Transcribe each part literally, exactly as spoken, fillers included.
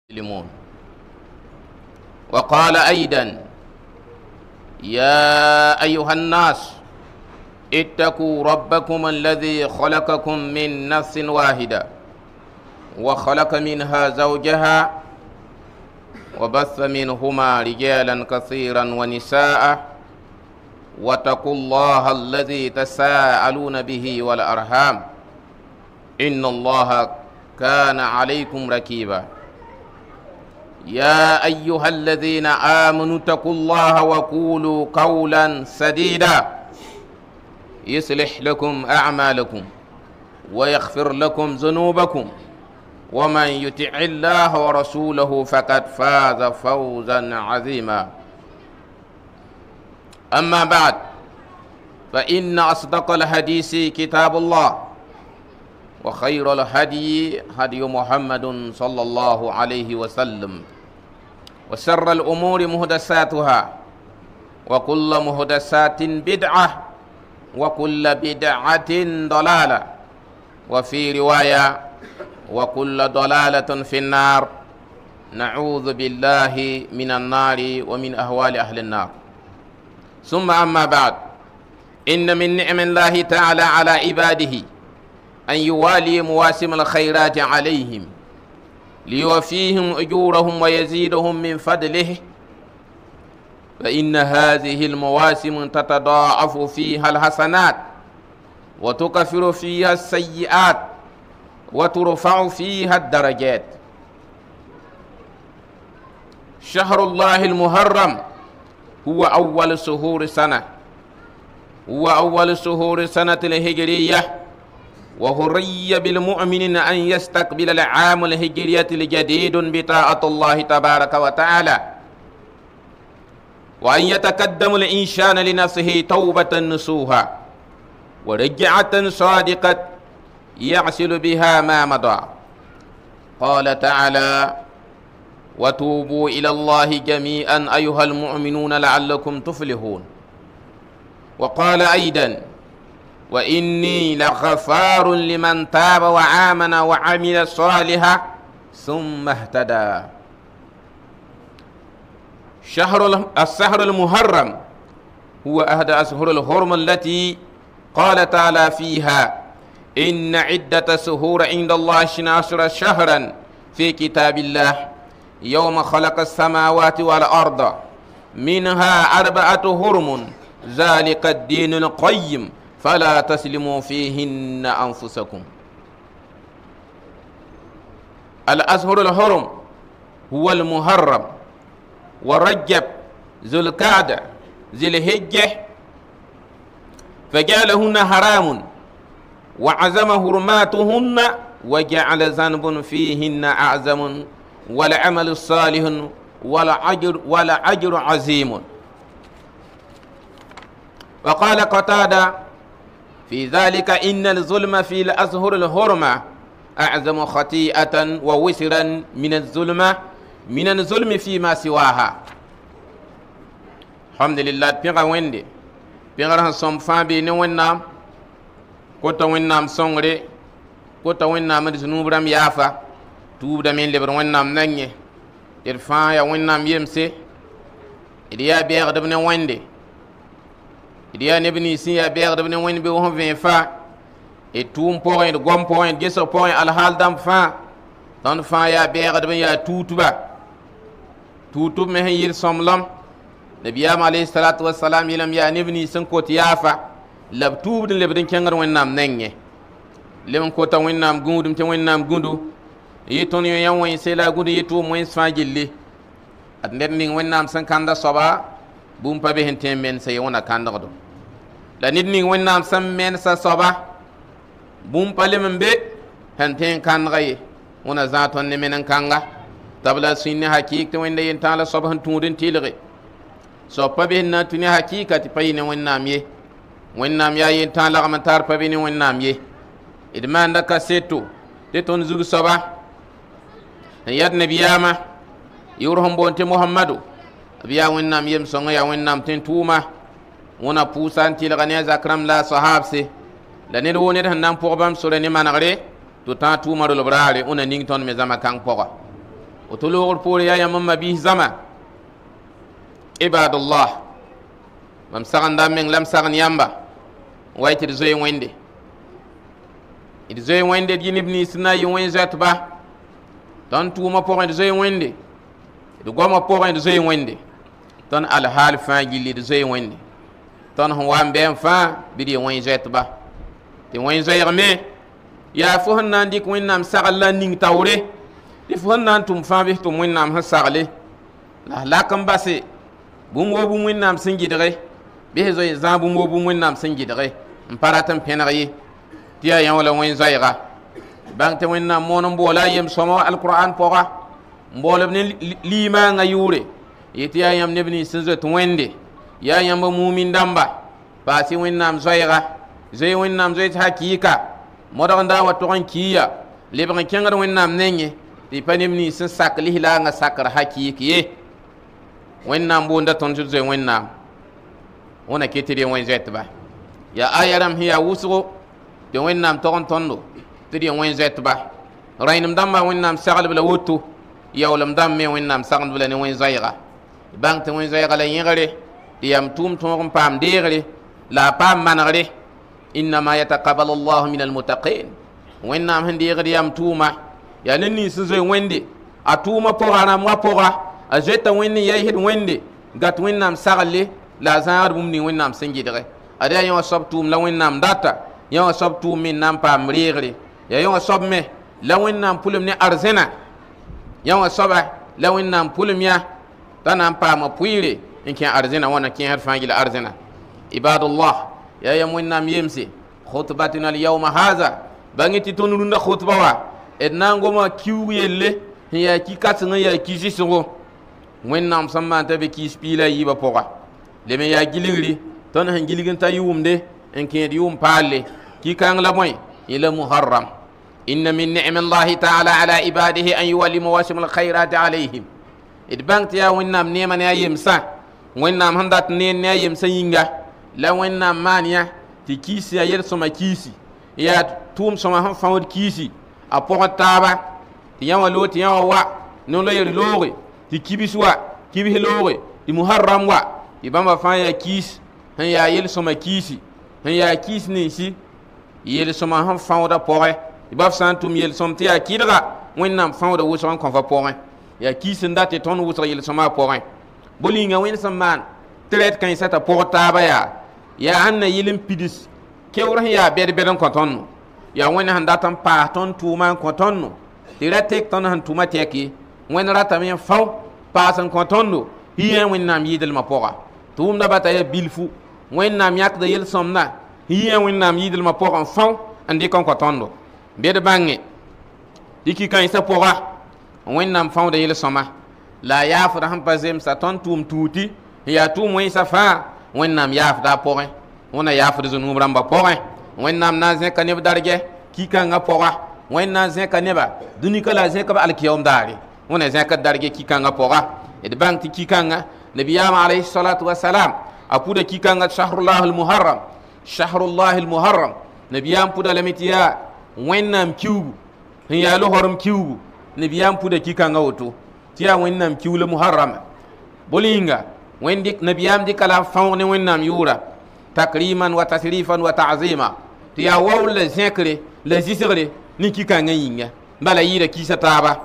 المسلمون. وقال أيضا: يا أيها الناس اتقوا ربكم الذي خلقكم من نفس واحدة وخلق منها زوجها وبث منهما رجالا كثيرا ونساء واتقوا الله الذي تساءلون به والأرحام إن الله كان عليكم رقيبا. يا أيها الذين آمنوا اتقوا الله وقولوا قولا سديدا يصلح لكم أعمالكم ويغفر لكم ذنوبكم ومن يطع الله ورسوله فقد فاز فوزا عظيما. أما بعد، فإن أصدق الحديث كتاب الله، وخير الهدي هدي محمد صلى الله عليه وسلم، وشر الأمور محدثاتها، وكل محدثات بدعة، وكل بدعة ضلالة، وفي رواية وكل ضلالة في النار. نعوذ بالله من النار ومن أهوال أهل النار. ثم أما بعد، إن من نعم الله تعالى على عباده أن يوالي مواسم الخيرات عليهم ليوفيهم أجورهم ويزيدهم من فضله، فإن هذه المواسم تتضاعف فيها الحسنات وتكفر فيها السيئات وترفع فيها الدرجات. شهر الله المحرم هو أول شهور سنة هو أول شهور سنة الهجرية، وهري بالمؤمنين أن يستقبل العام الهجرية الجديد بطاعة الله تبارك وتعالى، وأن يتقدم الإنسان لنفسه توبة نصوحا ورجعة صادقة يعسل بها ما مضى. قال تعالى: وتوبوا إلى الله جميعا أيها المؤمنون لعلكم تفلحون. وقال أيضا: وإني لغفار لمن تاب وآمن وعمل صالحا ثم اهتدى. شهر الشهر المحرم هو أحد أشهر الحرم التي قال تعالى فيها: إن عدة شهور عند الله اثنا عشر شهرا في كتاب الله يوم خلق السماوات والأرض منها أربعة حرم ذلك الدين القيم فلا تسلموا فيهن أنفسكم. الأشهر الحرم هو المحرم ورجب ذو القعدة ذي الحجة، فجعلهن حرام وعزم حرماتهن وجعل ذنب فيهن أعظم والعمل الصالح والأجر والأجر عظيم. وقال قتادة في ذلك: إن الظلم في الأشهر الحرمة أعظم خطيئة ووسرا من الظلم من الظلم فيما سواها. الحمد لله. بيغا ويندي بيغا سوم فابي ني ونام كوتا ونام سونغري كوتا ونام ذنوب رام يافا توب دامين لبر ونام ناني إرفان يا ونام يمسي إديا بيغا دبن ويندي إديا نبني سيا بيغا دبن وين بي وهم فين فا إتوم بوين غوم بوين جيسو بوين الحال دام فا دون فا يا بيغا دبن يا توتبا توتب مه يير سوملام نبيام عليه الصلاة والسلام يلم يا نبني سنكوت يافا لب توب دن لبدن كنغر ونام ننجي لمن كوتا ونام غودم تي ونام غوندو يتون يو يان وين سيلا غودو يتو موين سفاجيلي ادندر نين ونام سن كاندا صبا بوم بابي هنتين من سي ونا كاندا غدو لا نيت نين ونام سن من سا صبا بوم بالي من بي هنتين كان غي ونا زاتون نمن كانغا tabla sinni hakik to wende yen tala soban tudin tilre so pabe na tuni hakika ti payne wonnam ye wonnam ya yen tala amatar pabe ni wonnam ye idmanda kaseto de ton zugu soba yad nabiyama yurhum bonte muhammadu biya wonnam yem songa ya wonnam ten tuma wona pusan tilga ne zakram la sahabse la ne woni han nan pour bam sore ni manare to ta tuma do brare ona ning ton me zama kan poga وتلوغ البور يا يمم به زما عباد الله مم سغن دامين لم سغن يامبا وايت زوي ويندي إذ زوي ويندي دي نبني سنا يوين زات با تون توما بوغن زوي ويندي إذ غوما بوغن زوي ويندي تون الحال فان جيلي زوي ويندي تون هوان بين فان بدي وين زات با تي وين زوي رمي يا فهن نانديك وين نام سغل لا نينغ تاوري دي فهن نان توم فان بي توم وين نام هسغلي لا لا كم باسي بوم وبوم وين نام سنجي دغي به زوي زان بوم وبوم وين نام سنجي دغي مباراتم بينغي تيا يا ولا وين زايغا بانت وين نام مونم بولا يم سما القران بوغا مبولم لي ما غيوري يتيا يم نبني سنزت ويندي يا يم مؤمن دامبا باسي وين نام زايغا زي وين نام زي حقيقه modon da wato kan kiya leban kengar wennam nenye ti panimni sin sak lihla nga sakar hakikiye wennam bonda ton juzze wennam ona ketiri wen zetba ya ayaram hiya wusgo de wennam ton tondo tiri wen zetba rainum damma wennam sagal bla wutu yawlam damme wennam sagal bla ne wen zayga bang te wen zayga la yingare diyam tum tum pam degre la pam manare إنما يتقبل الله من المتقين وين نام هندي غريام توما يا نني سزوي ويندي أتوما بوغانا ما بوغا أجيتا ويني يهد ويندي غات وين نام سغلي لا زار بومني وين نام سنجي دغي أدي يوم صب توم لا وين نام داتا يوم صب توم من نام بام ريغري يا يوم صب مي لا وين نام بولم ني أرزنا يوم صب لا وين نام بولم يا تنام بام بويري إن كان أرزنا وانا كان هرفانجي لأرزنا عباد الله يا يا وين نام يمسي خطبتنا اليوم هذا بانتي تونروندا خطبه وا ادنانغوما كيو يله هي كي كاتنا يا كي جيسو وين نام سما تبي كي سبيلا يبا بوغا لمي يا جيليغري تون هن جيليغن تا يومدي ان كين يوم بالي كي كان لا موي الى محرم ان من نعم الله تعالى على عباده ان يولي مواسم الخيرات عليهم ادبانت يا وين نام نيمان يا يمسا وين نام هندات نين يا يمسا ينغا la wenna mania ti kisi ya yer soma kisi ya tum soma han fawd kisi a portaba ti yawa lo ti yawa wa no lo yer lore ti kibiswa kibi lore ti muharram wa ti bamba fa ya kis han ya yer soma kisi han ya kis ni si yer soma han fawda pore ti baf san tum yer som ti ya kidra wenna fawda wo son kon fa pore ya kisi ndate ton wo yer soma pore bolinga wen samman tret kan sata portaba ya ya anna yilim pidis kewra ya bed bedon kotonno ya wona handa tan pa ton tuma kotonno tira tek ton han tuma teki wona rata men faw pa san kotonno hiya wonna mi yidel ma poga tum da bata ya bilfu wonna mi yak da yel somna hiya wonna mi yidel ma poga faw andi kon kotonno bed bangi diki kan sa poga wonna faw da yel soma la ya fa han pazem sa ton tum tuti ya tum wen sa fa wennam yaaf da pore wona yaaf de zunu ramba pore wennam na zin kanib darge ki kanga pora wenna zin kaniba duni kala zin ka alkiyom dari wona zin ka darge ki kanga pora ed bang ti ki kanga nabiyam alayhi salatu wassalam apuda ki kanga shahrullah al muharram shahrullah al muharram nabiyam puda lamitiya wennam kiugu ya lo horum kiugu nabiyam puda ki kanga woto tiya wennam kiwle muharram bolinga ويندك نبيام دي كلا فون وينام يورا تكريما وتشريفا وتعظيما تيا وول زكري لزيسري نيكي كان يينغا بلا ييرا كي ستابا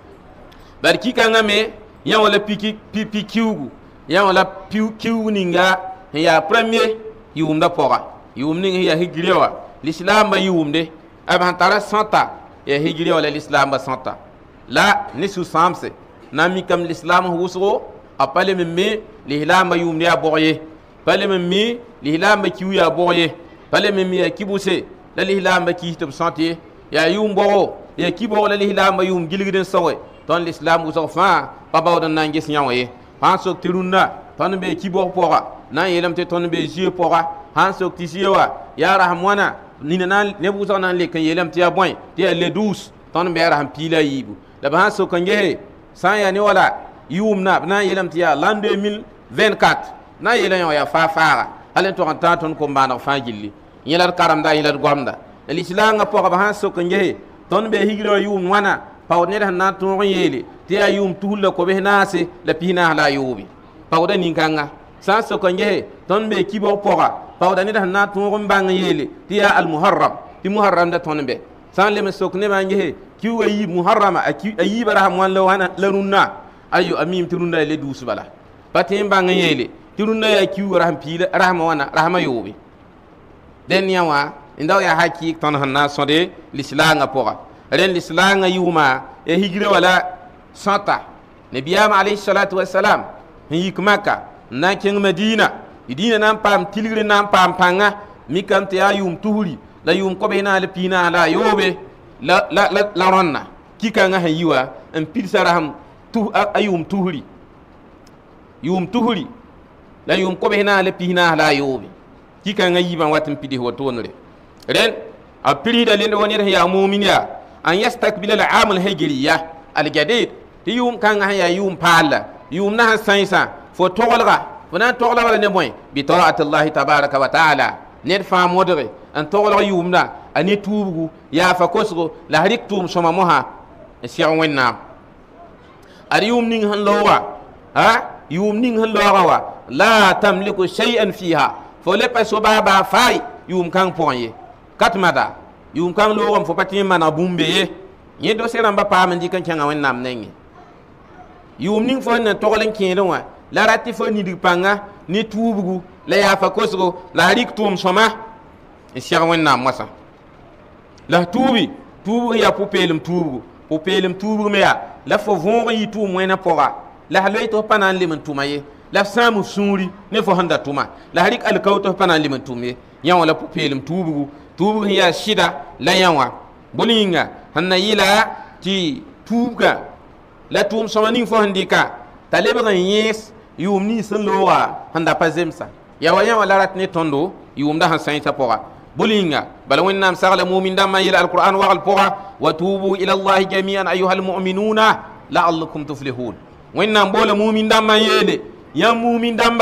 بل كي كان مي يا ولا بيكي بي بي كيوغو يا ولا بيو كيو نينغا هي بريمير يوم دا بورا يوم نين هي هجريوا الاسلام يوم دي ابان ترى سانتا يا هجريوا الاسلام سانتا لا نسو سامسي نامي كم الاسلام هو سو apale memme lihlama yumni ya boye pale memme lihlama kiu ya boye pale memme ya kibuse la lihlama ki tum santé ya yum bo ya kibo la lihlama yum gilgiden sawe ton l'islam uso fa pa bawdan nangis nyawe han sok tirunna ton be kibo pora nan yelam te ton be jie pora han sok tisiwa ya rahmana nina ne bu so nan le kan yelam te ya boy te le douze ton be raham pila yibu da han sok kan gehe san ya ni wala yum na na yelam tiya l'an deux mille vingt-quatre na yelam ya fa fara halen to kan ton ko mbana fa gilli yelar karam da yelar gomda l'islam nga poka ba han so ko ngehe ton be higiro yum wana pawd ned sẽn na n tõog n yeele tɩ yaa yʋʋm tusl la kobs naase la pis-naas la a yoobe pawda nin-kãngã sã n sok n gese tõnd bee kibg pʋga pawda ned sẽn na n tõog n bãng n yeele tɩ yaa almuharram tɩ muharram da tõnd bɛ sã n lem n sok nebã n gese kiuga yiib muharrama a yiibã rasm wãn la wãna la rũnnã ayo a miim tɩ rũndã le duus bala pa tɩ n bãng n yeele tɩ rũndã yaa kiuga rasm piig rasmã wãna rasmã yoobe dẽn yã wã n da yaa hakɩɩk tõnd sẽn na n sõde lislaangã pʋga rẽnd lislaangã yʋʋma ya higra wala sõta nabiyaam alayhi salatu wasalam n yik maka n na n kẽng madina tɩ dĩinã na n paam tilgr na n paam pãnga mikame tɩ yaa yʋʋm tusri la yʋʋm kobs na la piig-naas la a yoobe la la la la rõnna ki-kãngã sẽn yi wa n pilsa rasm a yʋʋm tusri yʋʋm tusri la yʋʋm kobs naas la pis-naas la a yoobe ki-kãngã yiibã wat n pids wotoonre rẽn a pirsda lend wa ned sẽn yaa mumin yaa an yastakbila al-aam al-hijriya al-jadid tɩ yʋʋm kãngã sẽn yaa yʋʋm paalla yʋʋm na sẽn sãensã fo toglga fo na n toglg bala ne bõe bi taat allahi tabaraka wa taala ned fãa modge n toglg yʋʋmdã a ne tuubgu yaafa kosgo la rɩk tʋʋm sõma mosã n seg wẽnnaam ad yʋʋm ning sẽn loooga yʋʋm ning sẽn loogã wa la tamliku shay'an fiha fo le pa so baa baa faay yʋʋm kãng pʋgẽ ye katmada yʋʋm kãng loogame fo pa tɩ n maneg bũmb be ye yẽ do-se rãmbã paam n dɩk n kẽngã wẽnnaam nengẽ yʋʋm ning fo sẽn na togl n kẽedẽ wã la rat tɩ fo nidg pãnga ne tuubgu la yaafa kosgo la rɩk tʋʋm sõma n seg wẽnnaam mosã la tuubi tuubg yaa pʋ-peelem tuubgu pʋ-peelem tuubg me yaa la fo võog n yɩ tʋʋm wẽnã pʋga la f loe tɩ f pa na n lem n tʋma ye la f sãam f sũuri ne fo sẽn da tʋma la f rɩk alkao tɩ f pa na n lem n tʋm ye yã wã la pʋ-peelem tuubgu tuubg sẽn yaa sɩda la yã wã bõn yĩnga sẽn na yɩla tɩ tuubgã la tʋʋm sõma ning fo sẽn dɩka t'a lebg n yẽes yʋʋm nins sẽn looga sẽn da pa zemsa ya wa yã wã la rat ne tõndo yʋʋmda sẽn sãensã pʋga بولينغا بل وإنهم سغل مؤمن دم إلى القرآن وغل بغا وتوبوا إلى الله جميعا أيها المؤمنون لعلكم تفلحون وإنهم بول مؤمن دم يلي يا مؤمن دم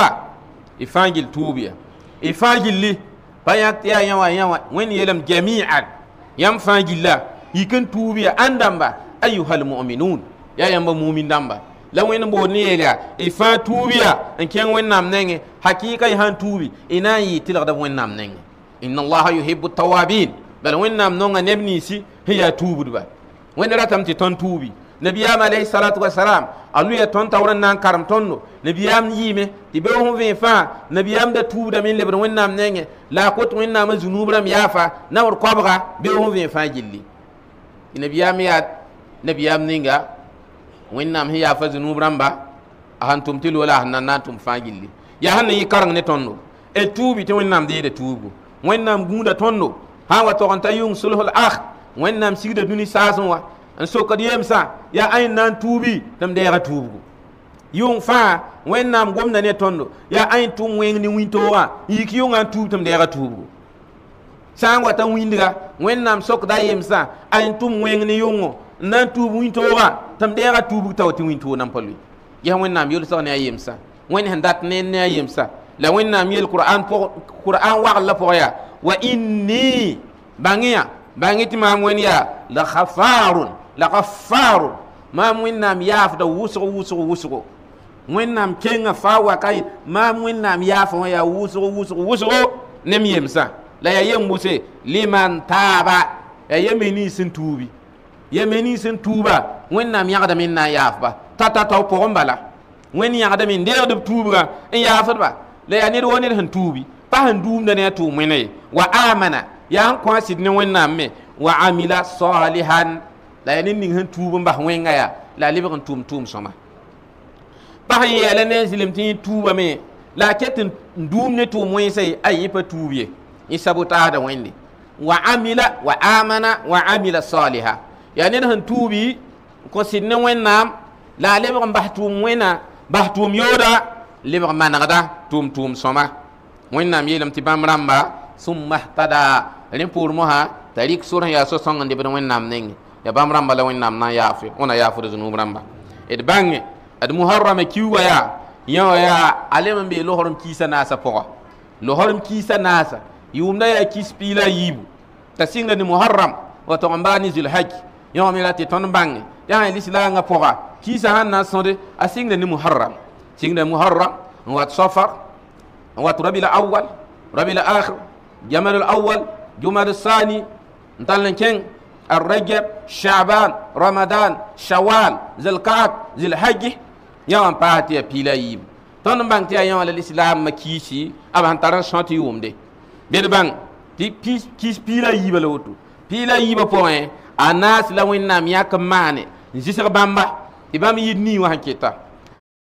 إفانجل توبيا إفانجل لي بيات يا يا يا وين يلم جميعا يم فانجل لا يكن توبيا أندم أيها المؤمنون يا يا مؤمن دم la wẽnd bood ne yeela y fãa tuub yaa n kẽng wẽnnaam nengẽ hakɩɩka y sãn tuubi y na n yɩ tɩlgda wẽnnaam nengẽ inna allaha yuhibu tawabin bala wẽnnaam nonga neb niisi sẽn yaa tuubdba wẽnd ratame tɩ tõnd tuubi nabiyaam alayhi salatu wasalam a luya tõnd taoor n na n karem tõndo nabiyaam yiime tɩ beoog sẽn vẽe fãa nabiyaam da tuubdame n lebd wẽnnaam nengẽ la a kot wẽnnaamã zunuub rãmb yaafa nabd kobga beoog sẽn vẽe fãa gilli nabiyaam yaa nabiyaam ninga wẽnnaam sẽn yaafa zunuub rãmba a sãn tʋm tɩ lola a sẽn na n na n tʋm fãa gilli yaa sẽn na yɩ kareng ne tõndo d tuubi tɩ wẽnnaam deeda tuubgo wẽnnaam gũuda tõndo sã n wa tog n ta yʋng sulhul akh wẽnnaam sigda dũni saasẽ wã n sokd yemsã yaa ãn na n tuubi tɩ m dɛɛga tuubgo yʋng fãa wẽnnaam gomda ne tõndo yaa ãn tʋm wẽng ne wĩntoogã n yik yʋngã n tuub tɩ m dɛɛga tuubgo sã n wa ta wĩndga wẽnnaam sokda yemsã ãn tʋm wẽng ne yʋngo n na n tuub wĩntoogã tɩ m dɛɛga tuubg t'a wa tɩ wĩntoog nan pa loe yaa wẽnnaam yʋlsg ne a yemsã wẽnd sẽn dat ne ne a yemsã la wẽnnaam yel qur'an qur'an wagl la pʋgẽ yaa wa inni bãngẽ bãngẽ tɩ maam wẽnd yaa la ghafarun la ghafarun maam wẽnnaam yaafda wʋsg wʋsg wʋsgo wẽnnaam kenga faa waka maam wẽnnaam yaafã wã yaa wʋsg wʋsg wʋsgo ne m yemsã la yaa yem wʋse liman taaba yaa yeme nins sẽn tuubi yeme nins sẽn tuuba wẽnnaam yãgdame n na n yaafba tata tao pʋgẽ bala wẽnd yãgdame n deegd b tuubgã n yaafdba la yaa ned wa ned sẽn tuubi pa sẽn duumda ne a tʋʋm wẽna ye wa amana yaa sẽn kõ a sɩd ne wẽnnaam me wa amila salihan la yaa ned ning sẽn tuub n bas wẽnga yaa la a lebg n tʋʋm tʋʋm sõma pa sẽn yɛɛla ne a zĩlem tɩ yẽ tuubame la a ket n duum ne tʋʋm wẽnsã ye a yẽ pa tuub ye yẽ sabotaasda wẽnde wa amila wa amana wa amila saliha yaa ned sẽn tuubi n kõ sɩd ne wẽnnaam la a lebg n bas tʋʋm wẽna bas tʋʋm yooda lebg manegda tʋʋm tʋʋm sõma wẽnnaam yeelame tɩ bãmb rãmba sũmma htada rẽ pʋʋr mosã t'a rɩk sor sẽn yaa so-sõng n lebd wẽnnaam nengẽ ya bãmb rãmba la wẽnnaam na n yaafe wẽna yaafd zunuub rãmba d bãngẽ d muharrama kiuga yaa yã wã yaa a lem n bee losrem kiisã naasã pʋga losrem kiisã naasa yʋʋmda yaa kis piila a yiibu t'a sɩngda ne muharram wa tog n baa ne zulhaj yã wã me la tɩ tõnd bãnge ya l'islam nga poga ki sa han na sonde a single ni muharram single muharram wa safar wa rabiul awwal rabiul akhir jamal al awwal jumal al thani ntalan ken الرجب شعبان رمضان شوال ذي القعد ذي الحج يوم باتي بيلايم تون بان تي يوم الاسلام مكيسي ابان تاران شانتي يوم دي بيد بان تي كيس كيس بيلايم لوتو بيلايم بوين الناس لو ان نام ياك ماني نجيسر بامبا تبام يدني وهكيتا